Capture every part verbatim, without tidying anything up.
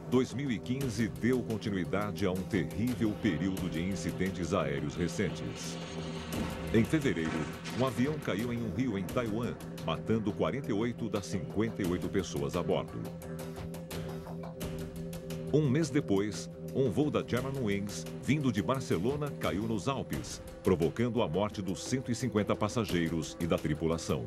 dois mil e quinze deu continuidade a um terrível período de incidentes aéreos recentes. Em fevereiro, um avião caiu em um rio em Taiwan, matando quarenta e oito das cinquenta e oito pessoas a bordo. Um mês depois, um voo da Germanwings, vindo de Barcelona, caiu nos Alpes, provocando a morte dos cento e cinquenta passageiros e da tripulação.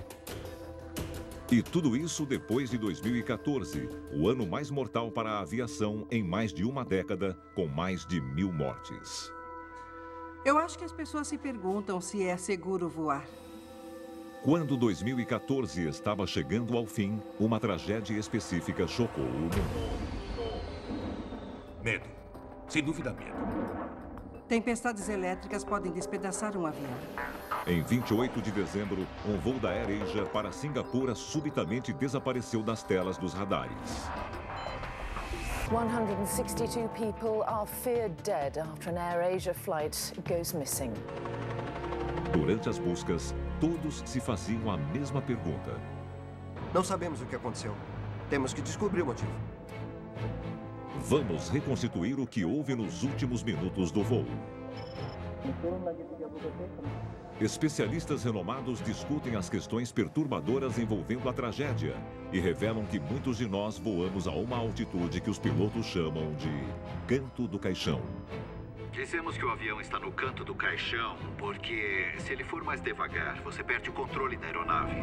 E tudo isso depois de dois mil e quatorze, o ano mais mortal para a aviação em mais de uma década, com mais de mil mortes. Eu acho que as pessoas se perguntam se é seguro voar. Quando dois mil e quatorze estava chegando ao fim, uma tragédia específica chocou o mundo. Medo. Sem dúvida, medo. Tempestades elétricas podem despedaçar um avião. Em vinte e oito de dezembro, um voo da AirAsia para Singapura subitamente desapareceu das telas dos radares. one hundred sixty-two people are feared dead after an AirAsia flight goes missing. Durante as buscas, todos se faziam a mesma pergunta. Não sabemos o que aconteceu. Temos que descobrir o motivo. Vamos reconstituir o que houve nos últimos minutos do voo. Especialistas renomados discutem as questões perturbadoras envolvendo a tragédia e revelam que muitos de nós voamos a uma altitude que os pilotos chamam de canto do caixão. Dizemos que o avião está no canto do caixão porque, se ele for mais devagar, você perde o controle da aeronave.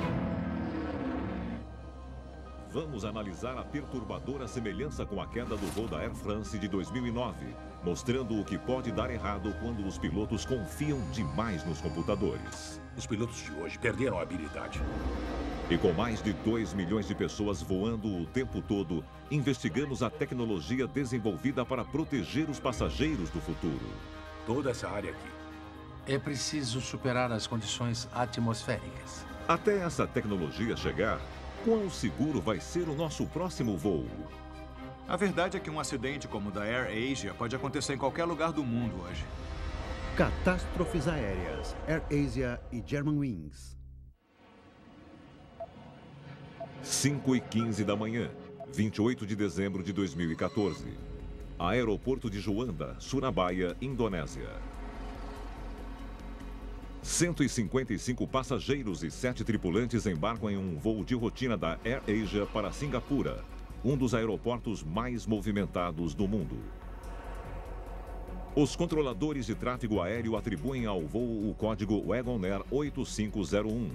Vamos analisar a perturbadora semelhança com a queda do voo da Air France de dois mil e nove, mostrando o que pode dar errado quando os pilotos confiam demais nos computadores. Os pilotos de hoje perderam a habilidade. E com mais de dois milhões de pessoas voando o tempo todo, investigamos a tecnologia desenvolvida para proteger os passageiros do futuro. Toda essa área aqui. É preciso superar as condições atmosféricas. Até essa tecnologia chegar, quão seguro vai ser o nosso próximo voo? A verdade é que um acidente como o da AirAsia pode acontecer em qualquer lugar do mundo hoje. Catástrofes aéreas, AirAsia e Germanwings. cinco e quinze da manhã, vinte e oito de dezembro de dois mil e quatorze. Aeroporto de Juanda, Surabaya, Indonésia. cento e cinquenta e cinco passageiros e sete tripulantes embarcam em um voo de rotina da AirAsia para Singapura, um dos aeroportos mais movimentados do mundo. Os controladores de tráfego aéreo atribuem ao voo o código Wagonair oito cinco zero um.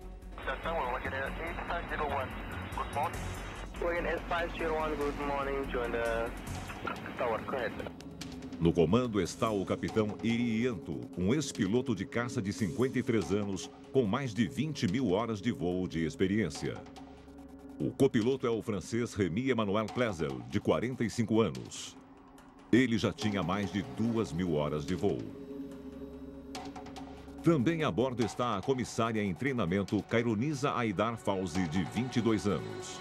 No comando está o capitão Irianto, um ex-piloto de caça de cinquenta e três anos, com mais de vinte mil horas de voo de experiência. O copiloto é o francês Rémi Emmanuel Klezel, de quarenta e cinco anos. Ele já tinha mais de duas mil horas de voo. Também a bordo está a comissária em treinamento Kairunisa Aidar Fauzi, de vinte e dois anos.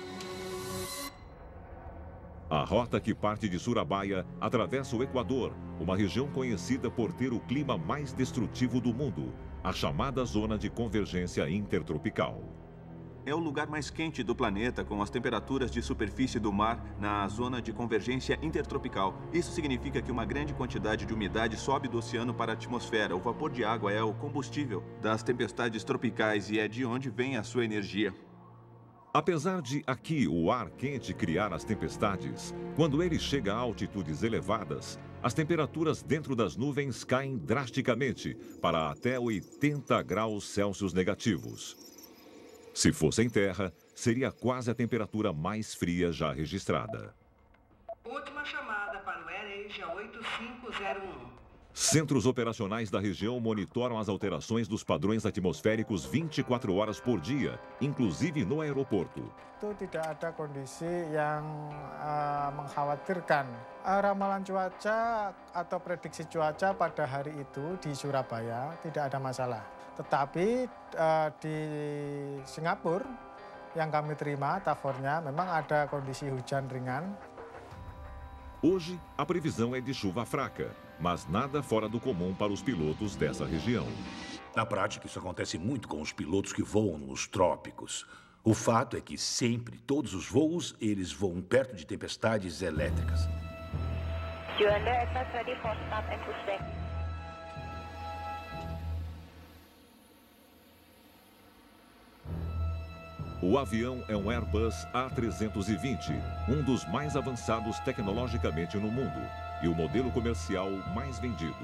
A rota que parte de Surabaya atravessa o Equador, uma região conhecida por ter o clima mais destrutivo do mundo, a chamada Zona de Convergência Intertropical. É o lugar mais quente do planeta, com as temperaturas de superfície do mar na zona de convergência intertropical. Isso significa que uma grande quantidade de umidade sobe do oceano para a atmosfera. O vapor de água é o combustível das tempestades tropicais e é de onde vem a sua energia. Apesar de aqui o ar quente criar as tempestades, quando ele chega a altitudes elevadas, as temperaturas dentro das nuvens caem drasticamente para até oitenta graus Celsius negativos. Se fosse em terra, seria quase a temperatura mais fria já registrada. Última chamada para o AirAsia oito cinco zero um. Centros operacionais da região monitoram as alterações dos padrões atmosféricos vinte e quatro horas por dia, inclusive no aeroporto. Itu tidak ada kondisi yang uh, mengkhawatirkan. Uh, ramalan cuaca atau prediksi cuaca pada hari itu di Surabaya tidak ada masalah. Tetapi uh, di Singapura yang kami terima tafornya memang ada kondisi hujan ringan. Hoje, a previsão é de chuva fraca, mas nada fora do comum para os pilotos dessa região. Na prática, isso acontece muito com os pilotos que voam nos trópicos. O fato é que sempre, todos os voos, eles voam perto de tempestades elétricas. O avião é um Airbus A trezentos e vinte, um dos mais avançados tecnologicamente no mundo e o modelo comercial mais vendido.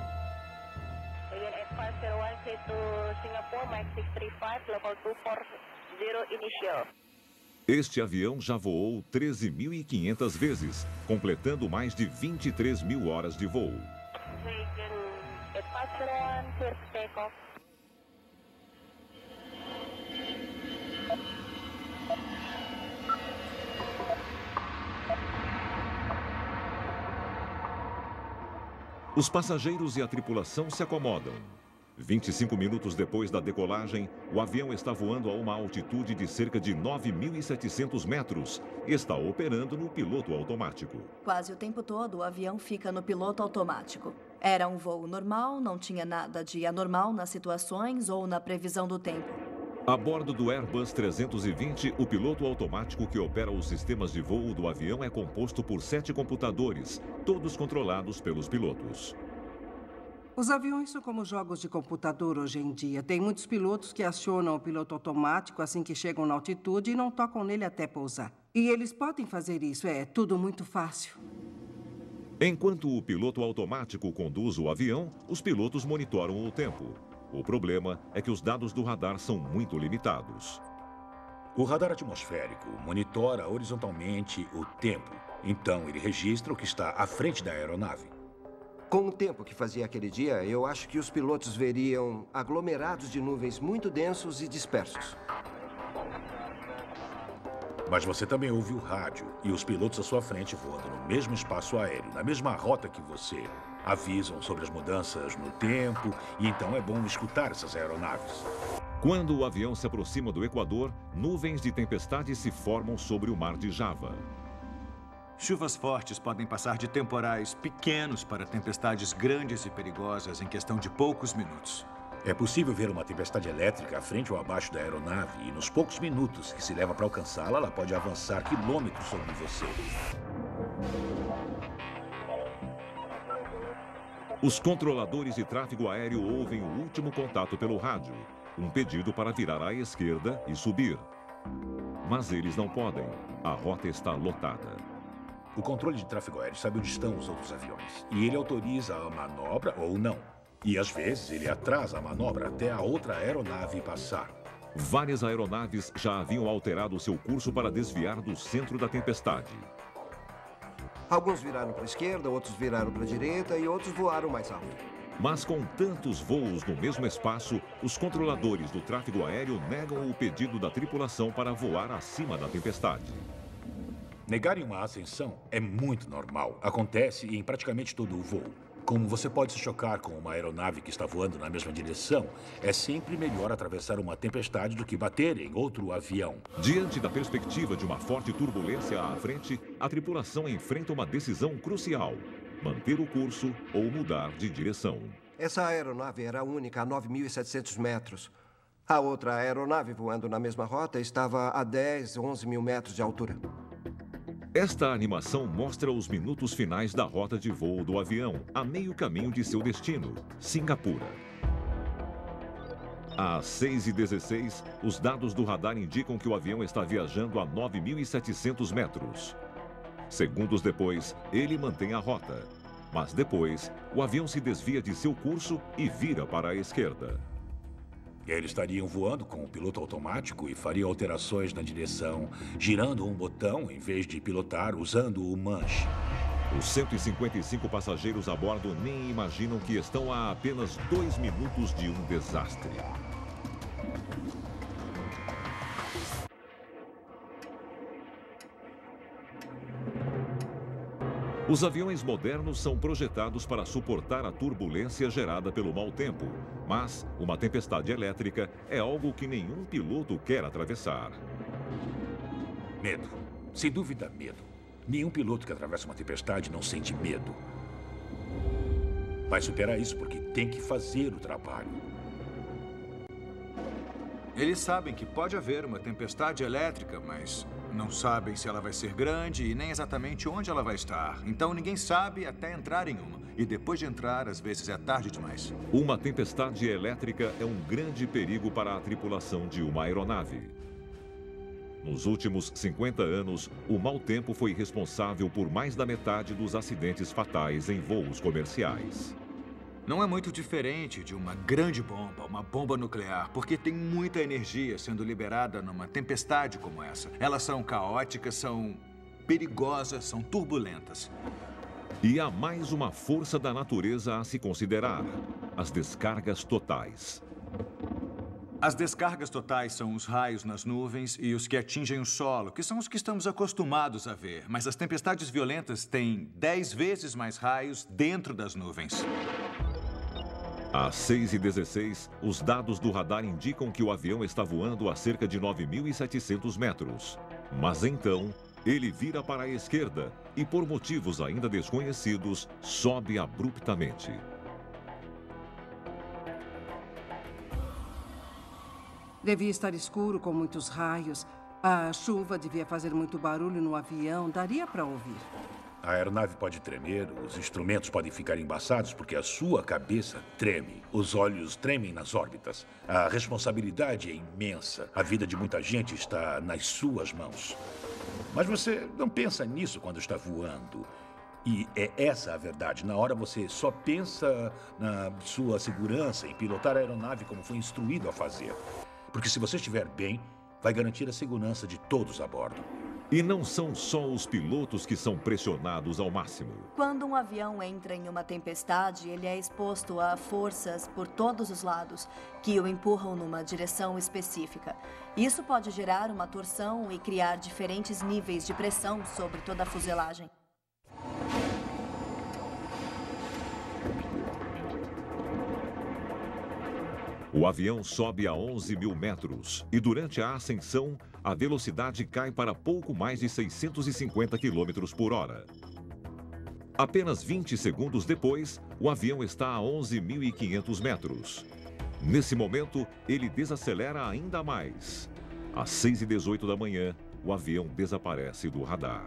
Este avião já voou treze mil e quinhentas vezes, completando mais de vinte e três mil horas de voo. Os passageiros e a tripulação se acomodam. vinte e cinco minutos depois da decolagem, o avião está voando a uma altitude de cerca de nove mil e setecentos metros e está operando no piloto automático. Quase o tempo todo, o avião fica no piloto automático. Era um voo normal, não tinha nada de anormal nas situações ou na previsão do tempo. A bordo do Airbus trezentos e vinte, o piloto automático que opera os sistemas de voo do avião é composto por sete computadores, todos controlados pelos pilotos. Os aviões são como jogos de computador hoje em dia. Tem muitos pilotos que acionam o piloto automático assim que chegam na altitude e não tocam nele até pousar. E eles podem fazer isso, é tudo muito fácil. Enquanto o piloto automático conduz o avião, os pilotos monitoram o tempo. O problema é que os dados do radar são muito limitados. O radar atmosférico monitora horizontalmente o tempo. Então, ele registra o que está à frente da aeronave. Com o tempo que fazia aquele dia, eu acho que os pilotos veriam aglomerados de nuvens muito densos e dispersos. Mas você também ouve o rádio e os pilotos à sua frente voando no mesmo espaço aéreo, na mesma rota que você. Avisam sobre as mudanças no tempo e então é bom escutar essas aeronaves. Quando o avião se aproxima do Equador, nuvens de tempestade se formam sobre o Mar de Java. Chuvas fortes podem passar de temporais pequenos para tempestades grandes e perigosas em questão de poucos minutos. É possível ver uma tempestade elétrica à frente ou abaixo da aeronave e nos poucos minutos que se leva para alcançá-la, ela pode avançar quilômetros sobre você. Os controladores de tráfego aéreo ouvem o último contato pelo rádio, um pedido para virar à esquerda e subir. Mas eles não podem. A rota está lotada. O controle de tráfego aéreo sabe onde estão os outros aviões. E ele autoriza a manobra ou não. E às vezes ele atrasa a manobra até a outra aeronave passar. Várias aeronaves já haviam alterado seu curso para desviar do centro da tempestade. Alguns viraram para a esquerda, outros viraram para a direita e outros voaram mais alto. Mas com tantos voos no mesmo espaço, os controladores do tráfego aéreo negam o pedido da tripulação para voar acima da tempestade. Negarem uma ascensão é muito normal. Acontece em praticamente todo o voo. Como você pode se chocar com uma aeronave que está voando na mesma direção, é sempre melhor atravessar uma tempestade do que bater em outro avião. Diante da perspectiva de uma forte turbulência à frente, a tripulação enfrenta uma decisão crucial: manter o curso ou mudar de direção. Essa aeronave era única a nove mil e setecentos metros. A outra aeronave voando na mesma rota estava a dez, onze mil metros de altura. Esta animação mostra os minutos finais da rota de voo do avião, a meio caminho de seu destino, Singapura. Às seis e dezesseis, os dados do radar indicam que o avião está viajando a nove mil e setecentos metros. Segundos depois, ele mantém a rota. Mas depois, o avião se desvia de seu curso e vira para a esquerda. Eles estariam voando com o piloto automático e fariam alterações na direção, girando um botão em vez de pilotar usando o manche. Os cento e cinquenta e cinco passageiros a bordo nem imaginam que estão a apenas dois minutos de um desastre. Os aviões modernos são projetados para suportar a turbulência gerada pelo mau tempo, mas uma tempestade elétrica é algo que nenhum piloto quer atravessar. Medo. Sem dúvida, medo. Nenhum piloto que atravessa uma tempestade não sente medo. Vai superar isso porque tem que fazer o trabalho. Eles sabem que pode haver uma tempestade elétrica, mas não sabem se ela vai ser grande e nem exatamente onde ela vai estar. Então ninguém sabe até entrar em uma. E depois de entrar, às vezes é tarde demais. Uma tempestade elétrica é um grande perigo para a tripulação de uma aeronave. Nos últimos cinquenta anos, o mau tempo foi responsável por mais da metade dos acidentes fatais em voos comerciais. Não é muito diferente de uma grande bomba, uma bomba nuclear, porque tem muita energia sendo liberada numa tempestade como essa. Elas são caóticas, são perigosas, são turbulentas. E há mais uma força da natureza a se considerar: as descargas totais. As descargas totais são os raios nas nuvens e os que atingem o solo, que são os que estamos acostumados a ver. Mas as tempestades violentas têm dez vezes mais raios dentro das nuvens. Às seis e dezesseis, os dados do radar indicam que o avião está voando a cerca de nove mil e setecentos metros. Mas então, ele vira para a esquerda e, por motivos ainda desconhecidos, sobe abruptamente. Devia estar escuro, com muitos raios. A chuva devia fazer muito barulho no avião. Daria para ouvir. A aeronave pode tremer, os instrumentos podem ficar embaçados porque a sua cabeça treme. Os olhos tremem nas órbitas. A responsabilidade é imensa. A vida de muita gente está nas suas mãos. Mas você não pensa nisso quando está voando. E é essa a verdade. Na hora você só pensa na sua segurança, em pilotar a aeronave como foi instruído a fazer. Porque se você estiver bem, vai garantir a segurança de todos a bordo. E não são só os pilotos que são pressionados ao máximo. Quando um avião entra em uma tempestade, ele é exposto a forças por todos os lados que o empurram numa direção específica. Isso pode gerar uma torção e criar diferentes níveis de pressão sobre toda a fuselagem. O avião sobe a onze mil metros e, durante a ascensão, a velocidade cai para pouco mais de seiscentos e cinquenta quilômetros por hora. Apenas vinte segundos depois, o avião está a onze mil e quinhentos metros. Nesse momento, ele desacelera ainda mais. Às seis e dezoito da manhã, o avião desaparece do radar.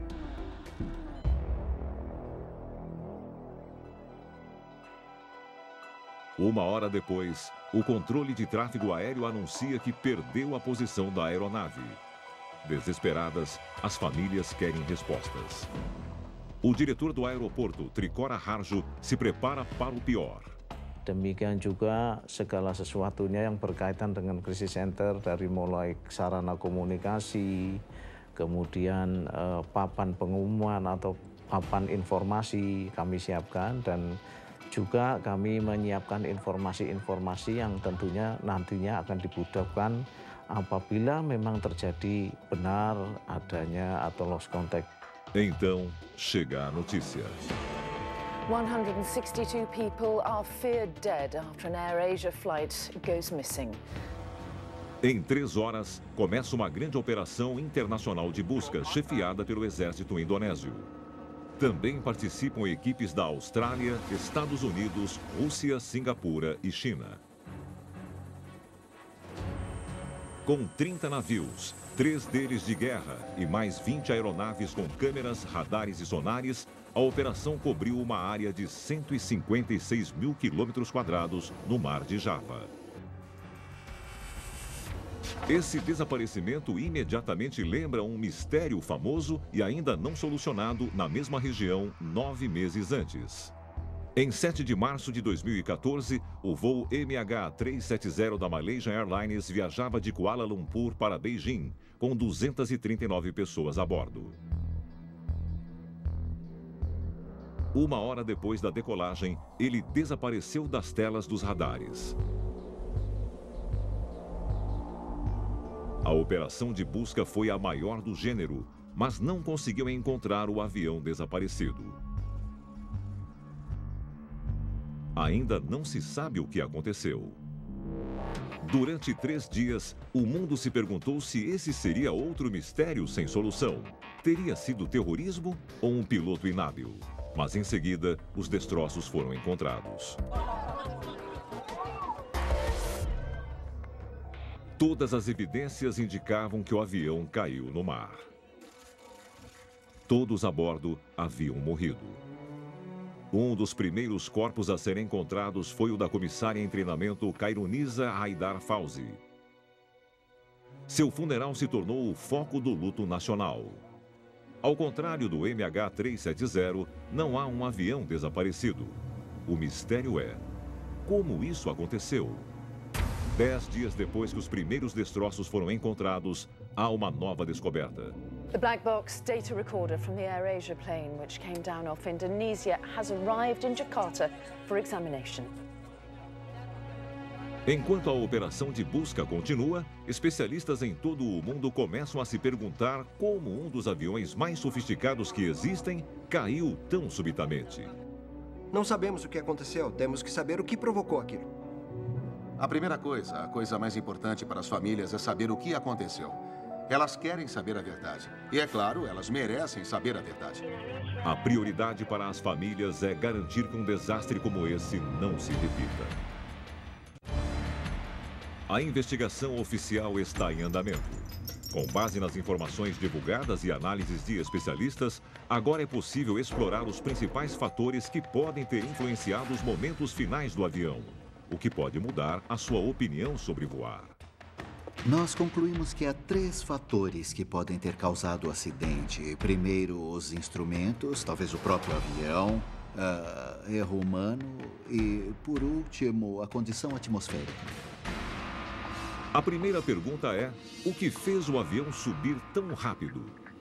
Uma hora depois, o controle de tráfego aéreo anuncia que perdeu a posição da aeronave. Desesperadas, as famílias querem respostas. O diretor do aeroporto, Trikora Harjo, se prepara para o pior. Demikian juga segala sesuatunya yang berkaitan dengan krisis center, dari mulai sarana komunikasi, kemudian eh, papan pengumuman atau papan informasi kami siapkan, dan juga kami menyiapkan informasi-informasi yang tentunya nantinya akan dibutuhkan apabila memang terjadi benar adanya atau lost contact. Então, chega a notícia. one hundred sixty-two people are feared dead after an AirAsia flight goes missing. Em três horas, começa uma grande operação internacional de busca chefiada pelo exército indonésio. Também participam equipes da Austrália, Estados Unidos, Rússia, Singapura e China. Com trinta navios, três deles de guerra e mais vinte aeronaves com câmeras, radares e sonares, a operação cobriu uma área de cento e cinquenta e seis mil quilômetros quadrados no Mar de Java. Esse desaparecimento imediatamente lembra um mistério famoso e ainda não solucionado na mesma região nove meses antes. Em sete de março de dois mil e quatorze, o voo M H trezentos e setenta da Malaysia Airlines viajava de Kuala Lumpur para Beijing, com duzentas e trinta e nove pessoas a bordo. Uma hora depois da decolagem, ele desapareceu das telas dos radares. A operação de busca foi a maior do gênero, mas não conseguiu encontrar o avião desaparecido. Ainda não se sabe o que aconteceu. Durante três dias, o mundo se perguntou se esse seria outro mistério sem solução. Teria sido terrorismo ou um piloto inábil? Mas em seguida, os destroços foram encontrados. Todas as evidências indicavam que o avião caiu no mar. Todos a bordo haviam morrido. Um dos primeiros corpos a serem encontrados foi o da comissária em treinamento Khairunisa Haidar Fauzi. Seu funeral se tornou o foco do luto nacional. Ao contrário do M H trezentos e setenta, não há um avião desaparecido. O mistério é: como isso aconteceu? Dez dias depois que os primeiros destroços foram encontrados, há uma nova descoberta. The black box data recorder from the AirAsia plane, which came down off Indonesia, has arrived in Jakarta for examination. Enquanto a operação de busca continua, especialistas em todo o mundo começam a se perguntar como um dos aviões mais sofisticados que existem caiu tão subitamente. Não sabemos o que aconteceu, temos que saber o que provocou aquilo. A primeira coisa, a coisa mais importante para as famílias é saber o que aconteceu. Elas querem saber a verdade. E, é claro, elas merecem saber a verdade. A prioridade para as famílias é garantir que um desastre como esse não se repita. A investigação oficial está em andamento. Com base nas informações divulgadas e análises de especialistas, agora é possível explorar os principais fatores que podem ter influenciado os momentos finais do avião, o que pode mudar a sua opinião sobre voar. Nós concluímos que há três fatores que podem ter causado o acidente. Primeiro, os instrumentos, talvez o próprio avião, uh, erro humano e, por último, a condição atmosférica. A primeira pergunta é: o que fez o avião subir tão rápido?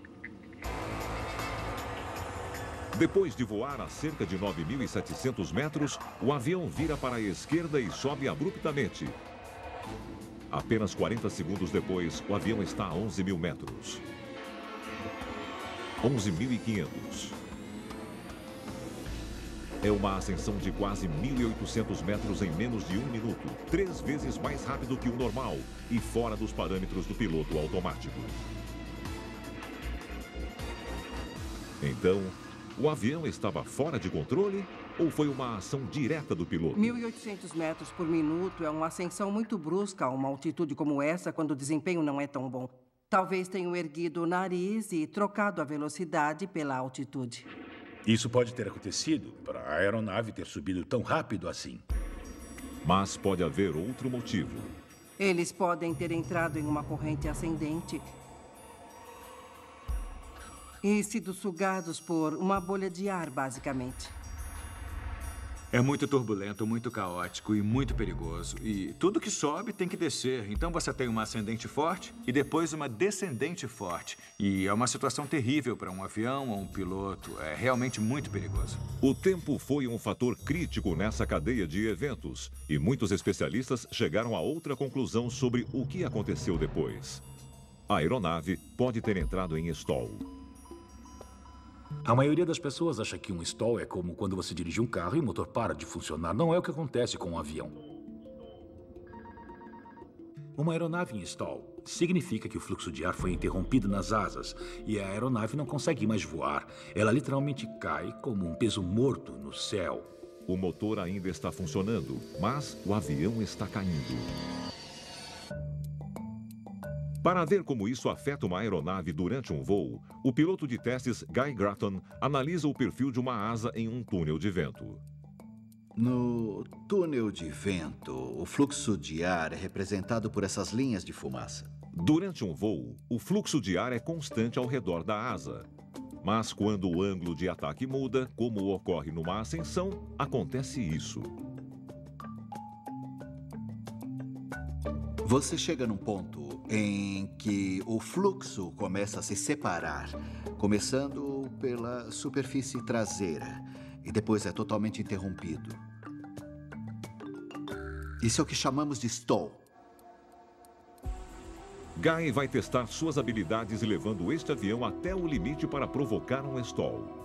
Depois de voar a cerca de nove mil e setecentos metros, o avião vira para a esquerda e sobe abruptamente. Apenas quarenta segundos depois, o avião está a onze mil metros. onze mil e quinhentos. É uma ascensão de quase mil e oitocentos metros em menos de um minuto, três vezes mais rápido que o normal e fora dos parâmetros do piloto automático. Então, o avião estava fora de controle ou foi uma ação direta do piloto? mil e oitocentos metros por minuto é uma ascensão muito brusca a uma altitude como essa, quando o desempenho não é tão bom. Talvez tenham erguido o nariz e trocado a velocidade pela altitude. Isso pode ter acontecido para a aeronave ter subido tão rápido assim. Mas pode haver outro motivo. Eles podem ter entrado em uma corrente ascendente e sido sugados por uma bolha de ar, basicamente. É muito turbulento, muito caótico e muito perigoso. E tudo que sobe tem que descer. Então você tem uma ascendente forte e depois uma descendente forte. E é uma situação terrível para um avião ou um piloto. É realmente muito perigoso. O tempo foi um fator crítico nessa cadeia de eventos. E muitos especialistas chegaram a outra conclusão sobre o que aconteceu depois. A aeronave pode ter entrado em stall. A maioria das pessoas acha que um stall é como quando você dirige um carro e o motor para de funcionar. Não é o que acontece com um avião. Uma aeronave em stall significa que o fluxo de ar foi interrompido nas asas e a aeronave não consegue mais voar. Ela literalmente cai como um peso morto no céu. O motor ainda está funcionando, mas o avião está caindo. Para ver como isso afeta uma aeronave durante um voo, o piloto de testes Guy Gratton analisa o perfil de uma asa em um túnel de vento. No túnel de vento, o fluxo de ar é representado por essas linhas de fumaça. Durante um voo, o fluxo de ar é constante ao redor da asa. Mas quando o ângulo de ataque muda, como ocorre numa ascensão, acontece isso. Você chega num ponto em que o fluxo começa a se separar, começando pela superfície traseira e depois é totalmente interrompido. Isso é o que chamamos de stall. Guy vai testar suas habilidades levando este avião até o limite para provocar um stall.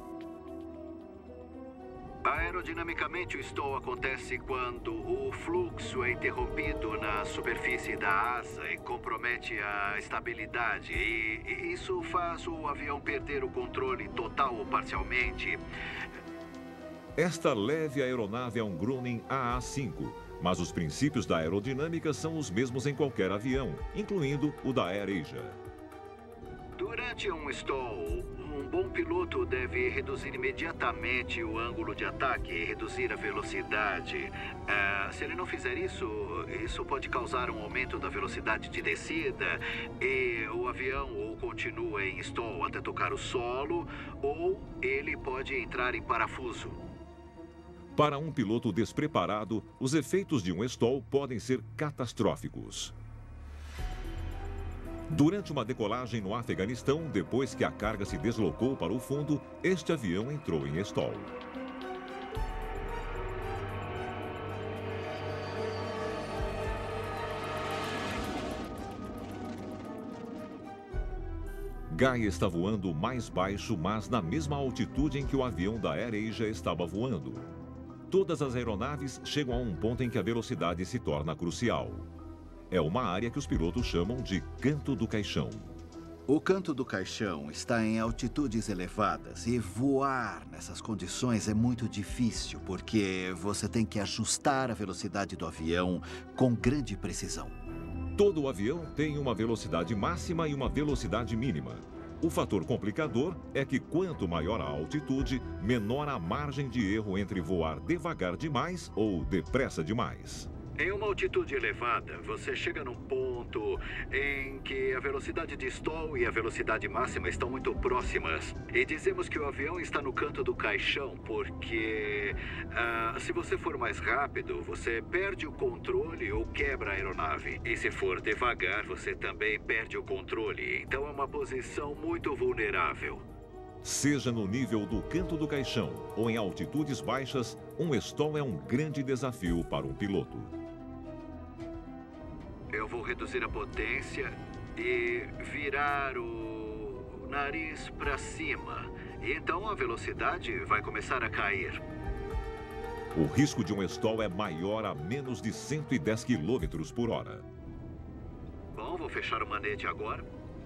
Aerodinamicamente, o stall acontece quando o fluxo é interrompido na superfície da asa e compromete a estabilidade. E, e isso faz o avião perder o controle total ou parcialmente. Esta leve aeronave é um Groningen A A cinco, Mas os princípios da aerodinâmica são os mesmos em qualquer avião, incluindo o da AirAsia. Durante um stall, um bom piloto deve reduzir imediatamente o ângulo de ataque e reduzir a velocidade. Uh, se ele não fizer isso, isso pode causar um aumento da velocidade de descida e o avião ou continua em stall até tocar o solo, ou ele pode entrar em parafuso. Para um piloto despreparado, os efeitos de um stall podem ser catastróficos. Durante uma decolagem no Afeganistão, depois que a carga se deslocou para o fundo, este avião entrou em stall. Guy está voando mais baixo, mas na mesma altitude em que o avião da AirAsia estava voando. Todas as aeronaves chegam a um ponto em que a velocidade se torna crucial. É uma área que os pilotos chamam de canto do caixão. O canto do caixão está em altitudes elevadas e voar nessas condições é muito difícil porque você tem que ajustar a velocidade do avião com grande precisão. Todo avião tem uma velocidade máxima e uma velocidade mínima. O fator complicador é que quanto maior a altitude, menor a margem de erro entre voar devagar demais ou depressa demais. Em uma altitude elevada, você chega num ponto em que a velocidade de stall e a velocidade máxima estão muito próximas. E dizemos que o avião está no canto do caixão porque uh, se você for mais rápido, você perde o controle ou quebra a aeronave. E se for devagar, você também perde o controle. Então é uma posição muito vulnerável. Seja no nível do canto do caixão ou em altitudes baixas, um stall é um grande desafio para um piloto. Eu vou reduzir a potência e virar o nariz para cima. E então a velocidade vai começar a cair. O risco de um stall é maior a menos de cento e dez quilômetros por hora. Bom, vou fechar o manete agora.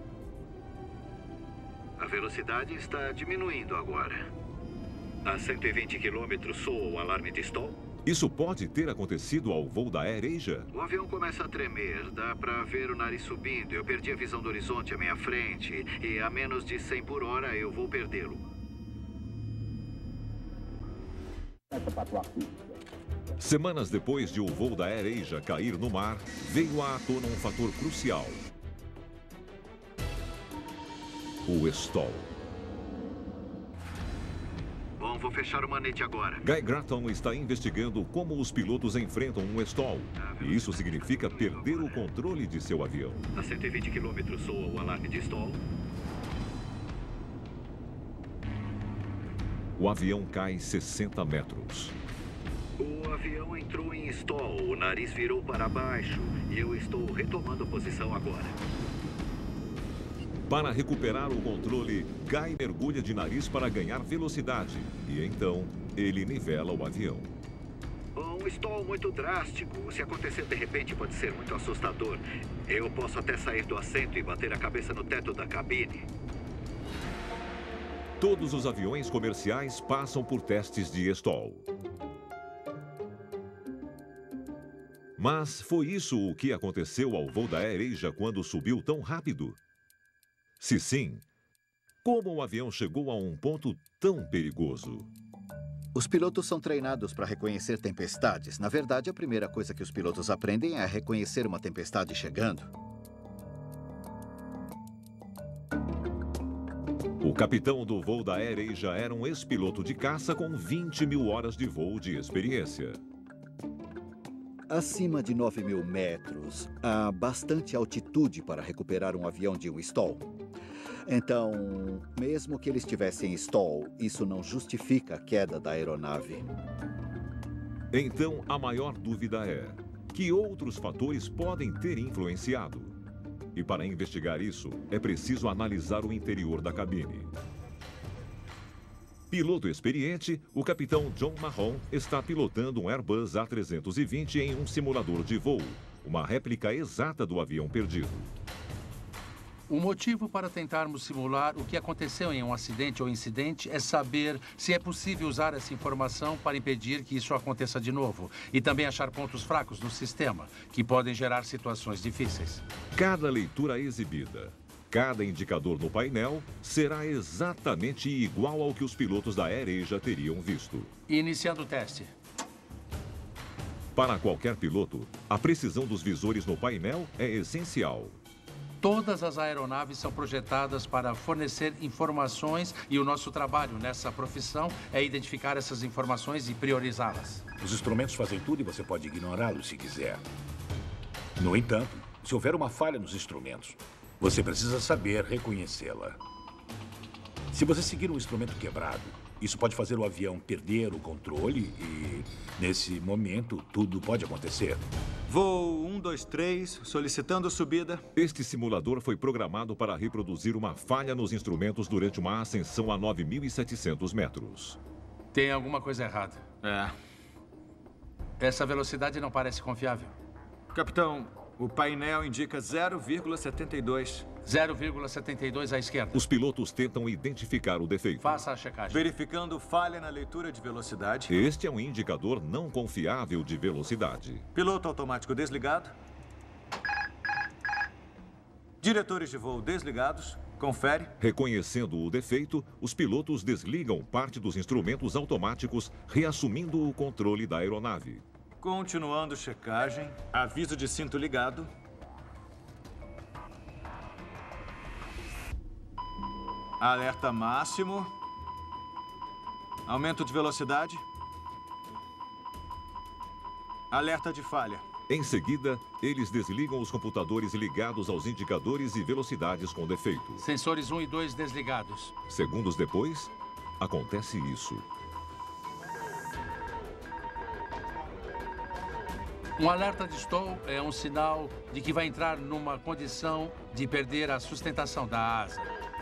A velocidade está diminuindo agora. A cento e vinte quilômetros soa o alarme de stall. Isso pode ter acontecido ao voo da AirAsia? O avião começa a tremer, dá para ver o nariz subindo. Eu perdi a visão do horizonte à minha frente e a menos de cem por hora eu vou perdê-lo. Semanas depois de o voo da AirAsia cair no mar, veio à tona um fator crucial: o stall. Bom, vou fechar o manete agora. Guy Gratton está investigando como os pilotos enfrentam um stall. E isso significa perder o controle de seu avião. A cento e vinte quilômetros soa o alarme de stall. O avião cai sessenta metros. O avião entrou em stall, o nariz virou para baixo e eu estou retomando a posição agora. Para recuperar o controle, Guy mergulha de nariz para ganhar velocidade. E então, ele nivela o avião. Um stall muito drástico. Se acontecer de repente, pode ser muito assustador. Eu posso até sair do assento e bater a cabeça no teto da cabine. Todos os aviões comerciais passam por testes de stall. Mas foi isso o que aconteceu ao voo da AirAsia quando subiu tão rápido? Se sim, como o avião chegou a um ponto tão perigoso? Os pilotos são treinados para reconhecer tempestades. Na verdade, a primeira coisa que os pilotos aprendem é reconhecer uma tempestade chegando. O capitão do voo da AirAsia era um ex-piloto de caça com vinte mil horas de voo de experiência. Acima de nove mil metros, há bastante altitude para recuperar um avião de um stall. Então, mesmo que ele estivesse em stall, isso não justifica a queda da aeronave. Então, a maior dúvida é: que outros fatores podem ter influenciado? E para investigar isso, é preciso analisar o interior da cabine. Piloto experiente, o capitão John Mahon está pilotando um Airbus A trezentos e vinte em um simulador de voo, uma réplica exata do avião perdido. O motivo para tentarmos simular o que aconteceu em um acidente ou incidente é saber se é possível usar essa informação para impedir que isso aconteça de novo e também achar pontos fracos no sistema, que podem gerar situações difíceis. Cada leitura exibida, cada indicador no painel será exatamente igual ao que os pilotos da AirAsia teriam visto. Iniciando o teste. Para qualquer piloto, a precisão dos visores no painel é essencial. Todas as aeronaves são projetadas para fornecer informações e o nosso trabalho nessa profissão é identificar essas informações e priorizá-las. Os instrumentos fazem tudo e você pode ignorá-los se quiser. No entanto, se houver uma falha nos instrumentos, você precisa saber reconhecê-la. Se você seguir um instrumento quebrado, isso pode fazer o avião perder o controle e, nesse momento, tudo pode acontecer. Voo um, dois, três, solicitando subida. Este simulador foi programado para reproduzir uma falha nos instrumentos durante uma ascensão a nove mil e setecentos metros. Tem alguma coisa errada. É. Essa velocidade não parece confiável. Capitão, o painel indica zero vírgula setenta e dois. zero vírgula setenta e dois à esquerda. Os pilotos tentam identificar o defeito. Faça a checagem. Verificando falha na leitura de velocidade. Este é um indicador não confiável de velocidade. Piloto automático desligado. Diretores de voo desligados. Confere. Reconhecendo o defeito, os pilotos desligam parte dos instrumentos automáticos, reassumindo o controle da aeronave. Continuando checagem. Aviso de cinto ligado. Alerta máximo. Aumento de velocidade. Alerta de falha. Em seguida, eles desligam os computadores ligados aos indicadores e velocidades com defeito. Sensores um e dois desligados. Segundos depois, acontece isso. Um alerta de stall é um sinal de que vai entrar numa condição de perder a sustentação da asa.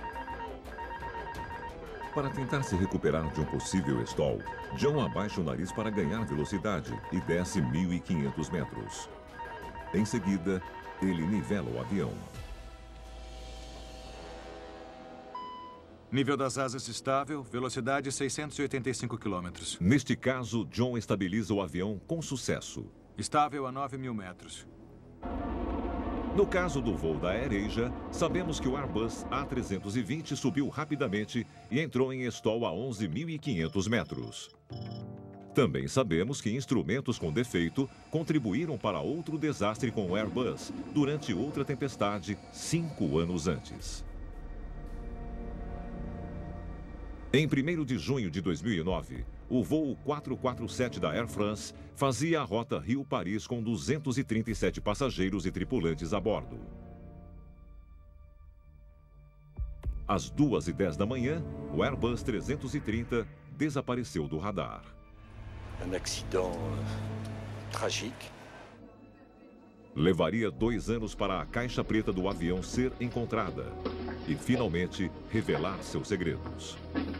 Para tentar se recuperar de um possível stall, John abaixa o nariz para ganhar velocidade e desce mil e quinhentos metros. Em seguida, ele nivela o avião. Nível das asas estável, velocidade seiscentos e oitenta e cinco quilômetros. Neste caso, John estabiliza o avião com sucesso. Estável a nove mil metros. No caso do voo da AirAsia, sabemos que o Airbus A trezentos e vinte subiu rapidamente e entrou em stall a onze mil e quinhentos metros. Também sabemos que instrumentos com defeito contribuíram para outro desastre com o Airbus durante outra tempestade cinco anos antes. Em primeiro de junho de dois mil e nove, o voo quatrocentos e quarenta e sete da Air France fazia a rota Rio-Paris com duzentos e trinta e sete passageiros e tripulantes a bordo. Às duas e dez da manhã, o Airbus trezentos e trinta desapareceu do radar. Um acidente trágico. Levaria dois anos para a caixa preta do avião ser encontrada e, finalmente, revelar seus segredos.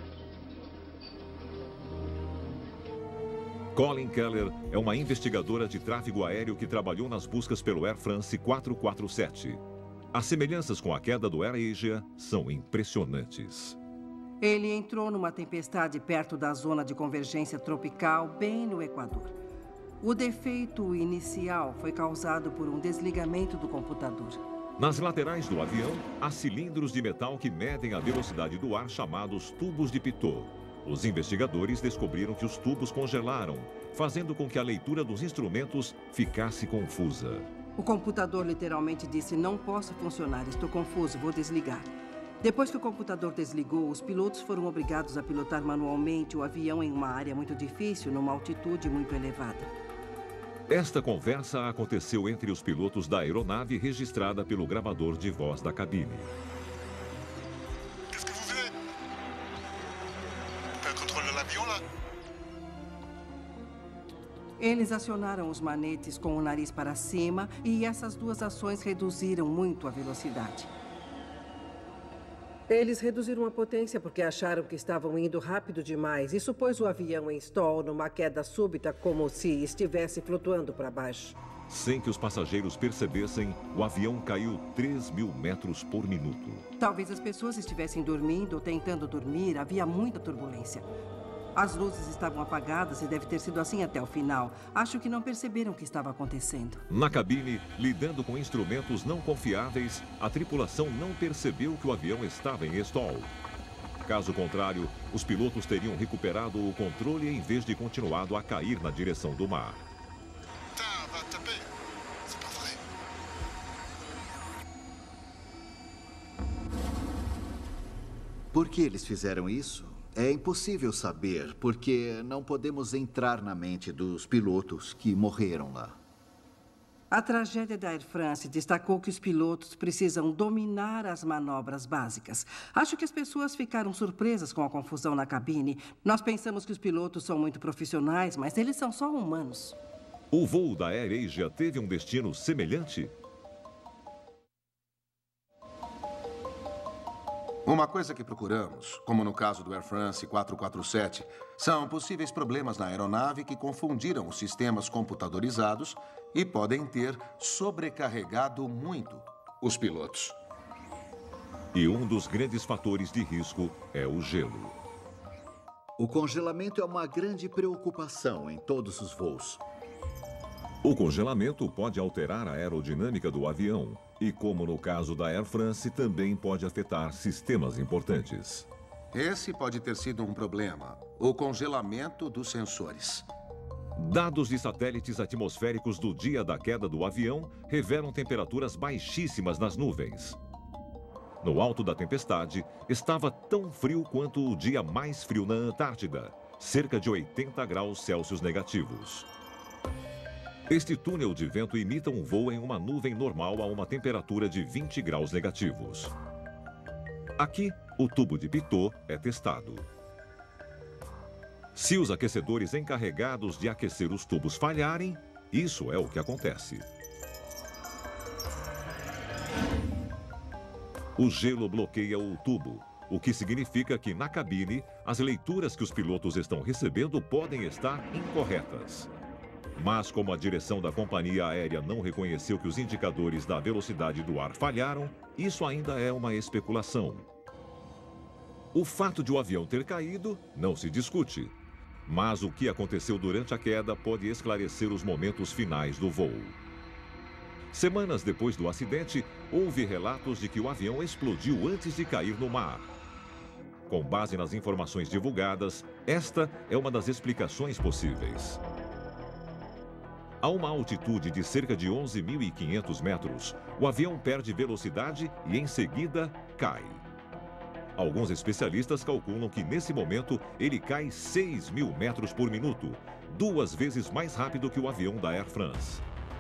Colin Keller é uma investigadora de tráfego aéreo que trabalhou nas buscas pelo Air France quatrocentos e quarenta e sete. As semelhanças com a queda do AirAsia são impressionantes. Ele entrou numa tempestade perto da zona de convergência tropical, bem no Equador. O defeito inicial foi causado por um desligamento do computador. Nas laterais do avião, há cilindros de metal que medem a velocidade do ar, chamados tubos de Pitot. Os investigadores descobriram que os tubos congelaram, fazendo com que a leitura dos instrumentos ficasse confusa. O computador literalmente disse: "Não posso funcionar, estou confuso, vou desligar." Depois que o computador desligou, os pilotos foram obrigados a pilotar manualmente o avião em uma área muito difícil, numa altitude muito elevada. Esta conversa aconteceu entre os pilotos da aeronave registrada pelo gravador de voz da cabine. Qu'est-ce que vous faites? T'as le contrôle de l'avion là? Eles acionaram os manetes com o nariz para cima e essas duas ações reduziram muito a velocidade. Eles reduziram a potência porque acharam que estavam indo rápido demais. Isso pôs o avião em stall numa queda súbita, como se estivesse flutuando para baixo. Sem que os passageiros percebessem, o avião caiu três mil metros por minuto. Talvez as pessoas estivessem dormindo ou tentando dormir. Havia muita turbulência. As luzes estavam apagadas e deve ter sido assim até o final. Acho que não perceberam o que estava acontecendo. Na cabine, lidando com instrumentos não confiáveis, a tripulação não percebeu que o avião estava em stall. Caso contrário, os pilotos teriam recuperado o controle em vez de continuado a cair na direção do mar. Por que eles fizeram isso? É impossível saber, porque não podemos entrar na mente dos pilotos que morreram lá. A tragédia da Air France destacou que os pilotos precisam dominar as manobras básicas. Acho que as pessoas ficaram surpresas com a confusão na cabine. Nós pensamos que os pilotos são muito profissionais, mas eles são só humanos. O voo da AirAsia teve um destino semelhante? Uma coisa que procuramos, como no caso do Air France quatrocentos e quarenta e sete, são possíveis problemas na aeronave que confundiram os sistemas computadorizados e podem ter sobrecarregado muito os pilotos. E um dos grandes fatores de risco é o gelo. O congelamento é uma grande preocupação em todos os voos. O congelamento pode alterar a aerodinâmica do avião e, como no caso da Air France, também pode afetar sistemas importantes. Esse pode ter sido um problema, o congelamento dos sensores. Dados de satélites atmosféricos do dia da queda do avião revelam temperaturas baixíssimas nas nuvens. No alto da tempestade, estava tão frio quanto o dia mais frio na Antártida, cerca de oitenta graus Celsius negativos. Este túnel de vento imita um voo em uma nuvem normal a uma temperatura de vinte graus negativos. Aqui, o tubo de Pitot é testado. Se os aquecedores encarregados de aquecer os tubos falharem, isso é o que acontece. O gelo bloqueia o tubo, o que significa que na cabine, as leituras que os pilotos estão recebendo podem estar incorretas. Mas como a direção da companhia aérea não reconheceu que os indicadores da velocidade do ar falharam, isso ainda é uma especulação. O fato de o avião ter caído não se discute, mas o que aconteceu durante a queda pode esclarecer os momentos finais do voo. Semanas depois do acidente, houve relatos de que o avião explodiu antes de cair no mar. Com base nas informações divulgadas, esta é uma das explicações possíveis. A uma altitude de cerca de onze mil e quinhentos metros, o avião perde velocidade e, em seguida, cai. Alguns especialistas calculam que, nesse momento, ele cai seis mil metros por minuto, duas vezes mais rápido que o avião da Air France.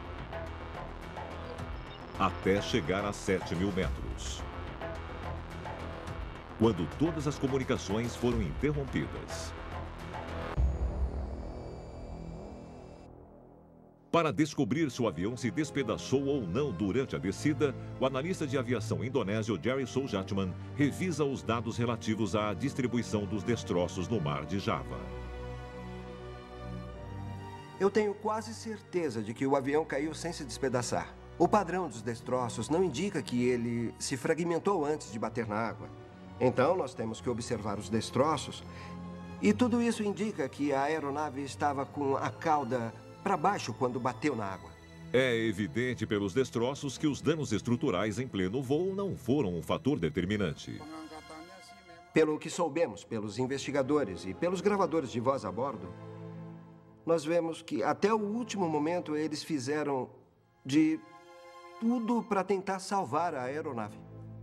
Até chegar a sete mil metros. Quando todas as comunicações foram interrompidas. Para descobrir se o avião se despedaçou ou não durante a descida, o analista de aviação indonésio Jerry Soljatman revisa os dados relativos à distribuição dos destroços no mar de Java. Eu tenho quase certeza de que o avião caiu sem se despedaçar. O padrão dos destroços não indica que ele se fragmentou antes de bater na água. Então, nós temos que observar os destroços. E tudo isso indica que a aeronave estava com a cauda para baixo quando bateu na água. É evidente pelos destroços que os danos estruturais em pleno voo não foram um fator determinante. Pelo que soubemos pelos investigadores e pelos gravadores de voz a bordo, nós vemos que até o último momento eles fizeram de tudo para tentar salvar a aeronave.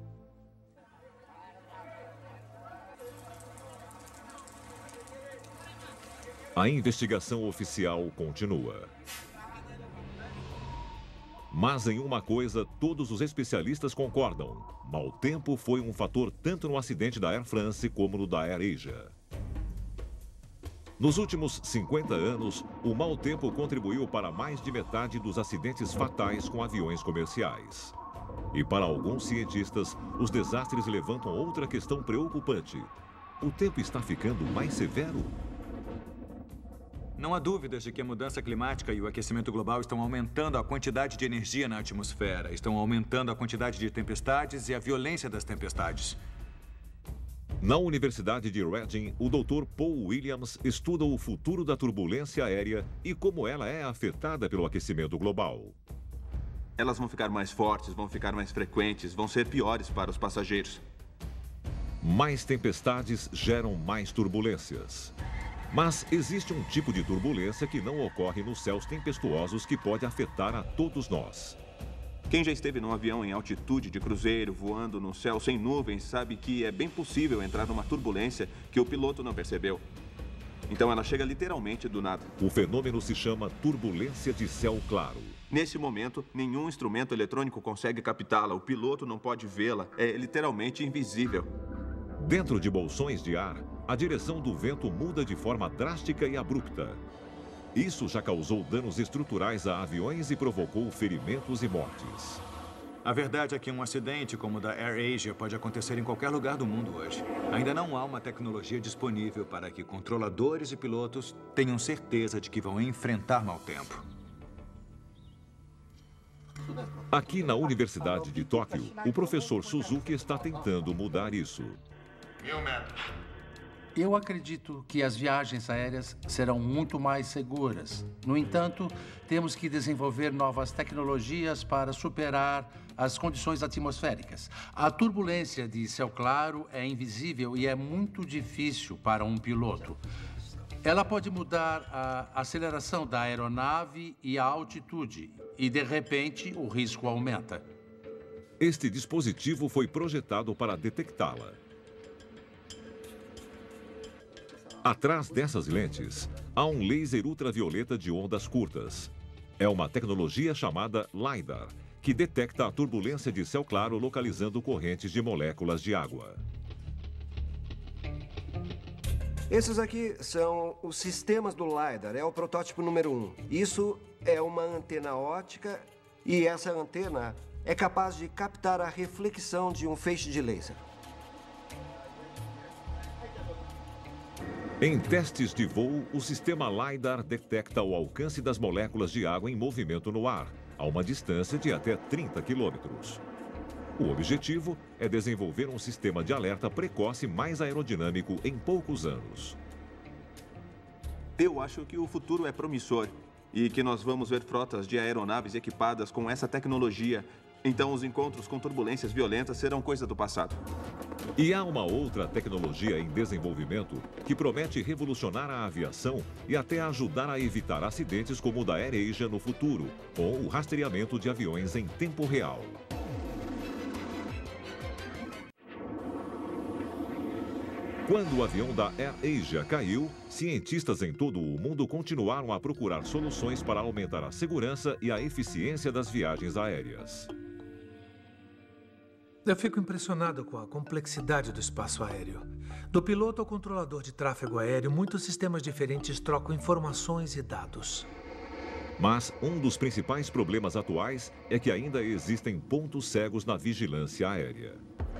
A investigação oficial continua. Mas em uma coisa, todos os especialistas concordam. Mau tempo foi um fator tanto no acidente da Air France como no da AirAsia. Nos últimos cinquenta anos, o mau tempo contribuiu para mais de metade dos acidentes fatais com aviões comerciais. E para alguns cientistas, os desastres levantam outra questão preocupante. O tempo está ficando mais severo? Não há dúvidas de que a mudança climática e o aquecimento global estão aumentando a quantidade de energia na atmosfera, estão aumentando a quantidade de tempestades e a violência das tempestades. Na Universidade de Reading, o doutor Paul Williams estuda o futuro da turbulência aérea e como ela é afetada pelo aquecimento global. Elas vão ficar mais fortes, vão ficar mais frequentes, vão ser piores para os passageiros. Mais tempestades geram mais turbulências. Mas existe um tipo de turbulência que não ocorre nos céus tempestuosos que pode afetar a todos nós. Quem já esteve num avião em altitude de cruzeiro, voando no céu sem nuvens, sabe que é bem possível entrar numa turbulência que o piloto não percebeu. Então ela chega literalmente do nada. O fenômeno se chama turbulência de céu claro. Nesse momento, nenhum instrumento eletrônico consegue captá-la, o piloto não pode vê-la, é literalmente invisível. Dentro de bolsões de ar, a direção do vento muda de forma drástica e abrupta. Isso já causou danos estruturais a aviões e provocou ferimentos e mortes. A verdade é que um acidente como o da AirAsia pode acontecer em qualquer lugar do mundo hoje. Ainda não há uma tecnologia disponível para que controladores e pilotos tenham certeza de que vão enfrentar mau tempo. Aqui na Universidade de Tóquio, o professor Suzuki está tentando mudar isso. Mil metros. Eu acredito que as viagens aéreas serão muito mais seguras. No entanto, temos que desenvolver novas tecnologias para superar as condições atmosféricas. A turbulência de céu claro é invisível e é muito difícil para um piloto. Ela pode mudar a aceleração da aeronave e a altitude, e de repente o risco aumenta. Este dispositivo foi projetado para detectá-la. Atrás dessas lentes, há um laser ultravioleta de ondas curtas. É uma tecnologia chamada LiDAR, que detecta a turbulência de céu claro localizando correntes de moléculas de água. Esses aqui são os sistemas do LiDAR, é o protótipo número um. Isso é uma antena óptica e essa antena é capaz de captar a reflexão de um feixe de laser. Em testes de voo, o sistema LiDAR detecta o alcance das moléculas de água em movimento no ar, a uma distância de até trinta quilômetros. O objetivo é desenvolver um sistema de alerta precoce mais aerodinâmico em poucos anos. Eu acho que o futuro é promissor e que nós vamos ver frotas de aeronaves equipadas com essa tecnologia. Então, os encontros com turbulências violentas serão coisa do passado. E há uma outra tecnologia em desenvolvimento que promete revolucionar a aviação e até ajudar a evitar acidentes como o da AirAsia no futuro, com o rastreamento de aviões em tempo real. Quando o avião da AirAsia caiu, cientistas em todo o mundo continuaram a procurar soluções para aumentar a segurança e a eficiência das viagens aéreas. Eu fico impressionado com a complexidade do espaço aéreo. Do piloto ao controlador de tráfego aéreo, muitos sistemas diferentes trocam informações e dados. Mas um dos principais problemas atuais é que ainda existem pontos cegos na vigilância aérea.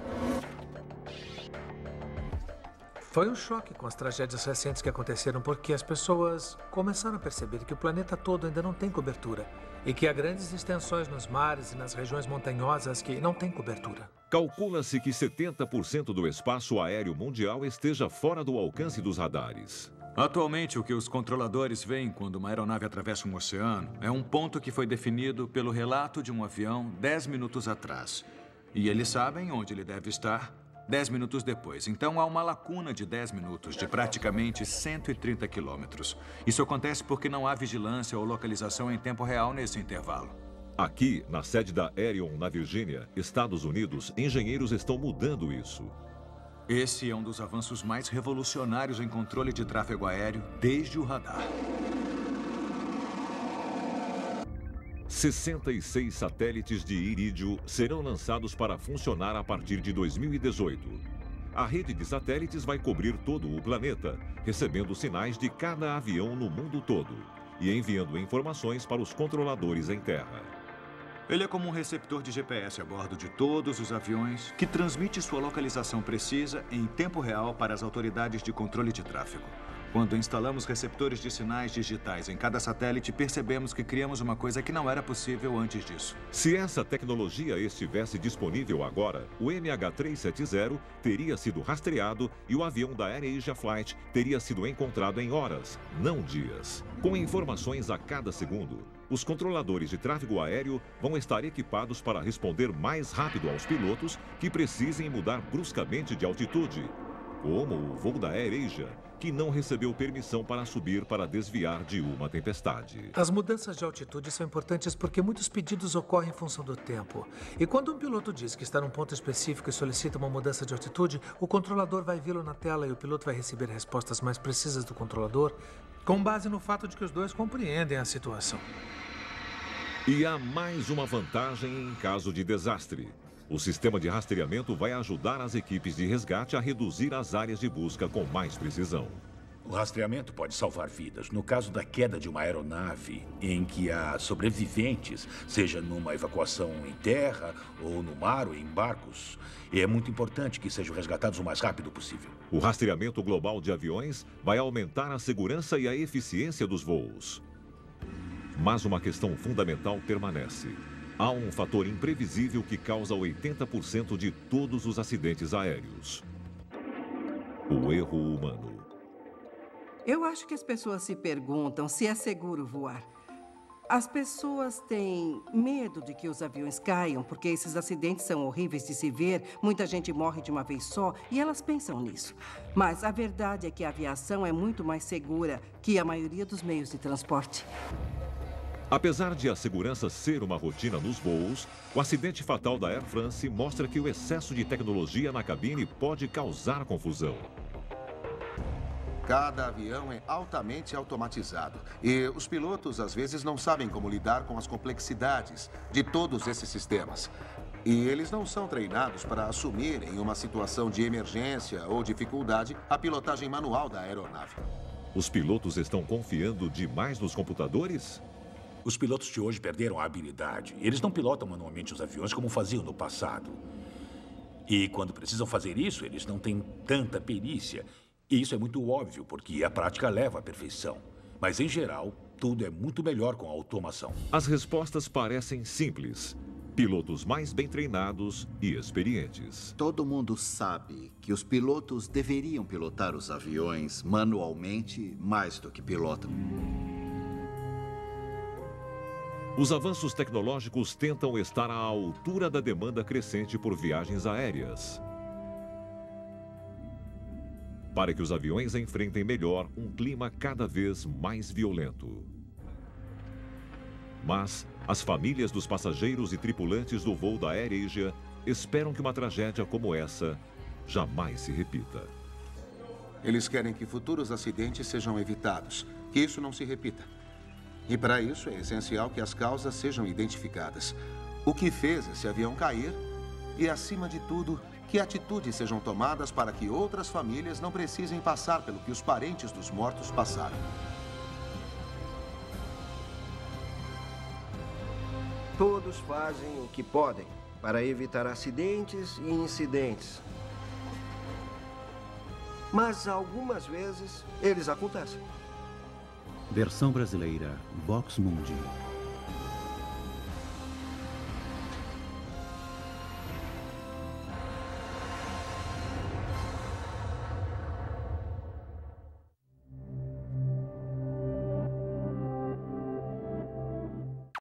Foi um choque com as tragédias recentes que aconteceram porque as pessoas começaram a perceber que o planeta todo ainda não tem cobertura e que há grandes extensões nos mares e nas regiões montanhosas que não têm cobertura. Calcula-se que setenta por cento do espaço aéreo mundial esteja fora do alcance dos radares. Atualmente, o que os controladores veem quando uma aeronave atravessa um oceano é um ponto que foi definido pelo relato de um avião dez minutos atrás. E eles sabem onde ele deve estar dez minutos depois. Então, há uma lacuna de dez minutos, de praticamente cento e trinta quilômetros. Isso acontece porque não há vigilância ou localização em tempo real nesse intervalo. Aqui, na sede da Aerion, na Virgínia, Estados Unidos, engenheiros estão mudando isso. Esse é um dos avanços mais revolucionários em controle de tráfego aéreo desde o radar. sessenta e seis satélites de Irídio serão lançados para funcionar a partir de dois mil e dezoito. A rede de satélites vai cobrir todo o planeta, recebendo sinais de cada avião no mundo todo e enviando informações para os controladores em terra. Ele é como um receptor de G P S a bordo de todos os aviões, que transmite sua localização precisa em tempo real para as autoridades de controle de tráfego. Quando instalamos receptores de sinais digitais em cada satélite, percebemos que criamos uma coisa que não era possível antes disso. Se essa tecnologia estivesse disponível agora, o M H trezentos e setenta teria sido rastreado e o avião da AirAsia Flight teria sido encontrado em horas, não dias. Com informações a cada segundo, os controladores de tráfego aéreo vão estar equipados para responder mais rápido aos pilotos que precisem mudar bruscamente de altitude, como o voo da AirAsia, que não recebeu permissão para subir para desviar de uma tempestade. As mudanças de altitude são importantes porque muitos pedidos ocorrem em função do tempo. E quando um piloto diz que está num ponto específico e solicita uma mudança de altitude, o controlador vai vê-lo na tela e o piloto vai receber respostas mais precisas do controlador, com base no fato de que os dois compreendem a situação. E há mais uma vantagem em caso de desastre. O sistema de rastreamento vai ajudar as equipes de resgate a reduzir as áreas de busca com mais precisão. O rastreamento pode salvar vidas. No caso da queda de uma aeronave em que há sobreviventes, seja numa evacuação em terra, ou no mar, ou em barcos, é muito importante que sejam resgatados o mais rápido possível. O rastreamento global de aviões vai aumentar a segurança e a eficiência dos voos. Mas uma questão fundamental permanece. Há um fator imprevisível que causa oitenta por cento de todos os acidentes aéreos: o erro humano. Eu acho que as pessoas se perguntam se é seguro voar. As pessoas têm medo de que os aviões caiam, porque esses acidentes são horríveis de se ver, muita gente morre de uma vez só, e elas pensam nisso. Mas a verdade é que a aviação é muito mais segura que a maioria dos meios de transporte. Apesar de a segurança ser uma rotina nos voos, o acidente fatal da Air France mostra que o excesso de tecnologia na cabine pode causar confusão. Cada avião é altamente automatizado e os pilotos às vezes não sabem como lidar com as complexidades de todos esses sistemas. E eles não são treinados para assumir, em uma situação de emergência ou dificuldade, a pilotagem manual da aeronave. Os pilotos estão confiando demais nos computadores? Os pilotos de hoje perderam a habilidade. Eles não pilotam manualmente os aviões como faziam no passado. E quando precisam fazer isso, eles não têm tanta perícia. E isso é muito óbvio, porque a prática leva à perfeição. Mas, em geral, tudo é muito melhor com a automação. As respostas parecem simples. Pilotos mais bem treinados e experientes. Todo mundo sabe que os pilotos deveriam pilotar os aviões manualmente mais do que pilotam. Os avanços tecnológicos tentam estar à altura da demanda crescente por viagens aéreas, para que os aviões enfrentem melhor um clima cada vez mais violento. Mas as famílias dos passageiros e tripulantes do voo da AirAsia esperam que uma tragédia como essa jamais se repita. Eles querem que futuros acidentes sejam evitados, que isso não se repita. E para isso é essencial que as causas sejam identificadas. O que fez esse avião cair e, acima de tudo, que atitudes sejam tomadas para que outras famílias não precisem passar pelo que os parentes dos mortos passaram. Todos fazem o que podem para evitar acidentes e incidentes. Mas algumas vezes eles acontecem. Versão brasileira, Vox Mundi.